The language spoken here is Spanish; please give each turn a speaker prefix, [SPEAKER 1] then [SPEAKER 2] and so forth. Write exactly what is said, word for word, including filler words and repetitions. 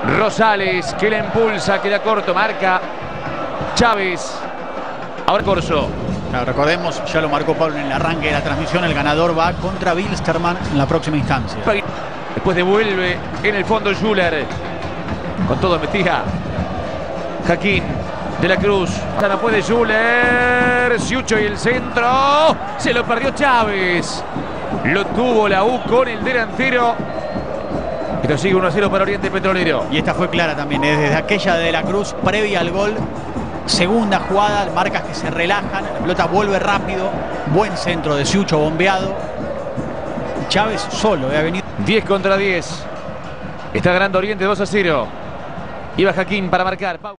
[SPEAKER 1] Rosales, que la impulsa, queda corto, marca Chávez. Ahora Corso.
[SPEAKER 2] Claro, recordemos, ya lo marcó Pablo en el arranque de la transmisión, el ganador va contra Wilstermann en la próxima instancia.
[SPEAKER 1] Después devuelve en el fondo Juller. Con todo metía Jaquín de la Cruz. Ya no puede Juller. Siucho y el centro. Se lo perdió Chávez. Lo tuvo la U con el delantero. Esto sigue uno a cero para Oriente Petrolero.
[SPEAKER 2] Y esta fue clara también, ¿eh? Desde aquella de la Cruz, previa al gol. Segunda jugada, marcas que se relajan, la pelota vuelve rápido, buen centro de Siucho bombeado. Chávez solo, ¿eh? Ha venido.
[SPEAKER 1] diez contra diez. Está ganando Oriente dos a cero. Iba Jaquín para marcar.